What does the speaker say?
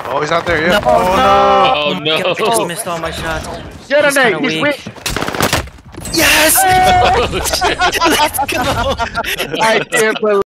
Oh, he's out there, yeah. No, Oh, Oh no! I just missed all my shots. Get He's a kinda nade. He's weak. weak. Yes! Oh, shit. Let's go! I can't believe.